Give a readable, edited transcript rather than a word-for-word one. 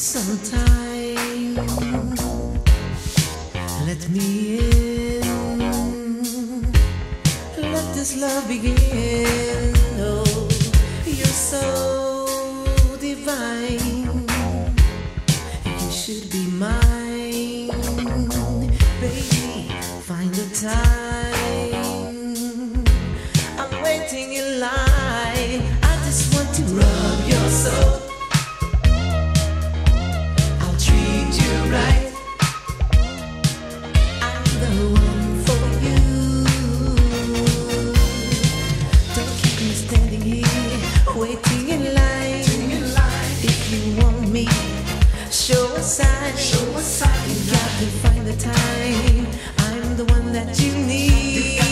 Sometime let me in, let this love begin. Oh, you're so divine, you should be mine, baby. Find the time, I'm waiting in line. I just want to rub your soul. Right, I'm the one for you. Don't keep me standing here, waiting in line. If you want me, show a sign. You got to find the time. I'm the one that you need.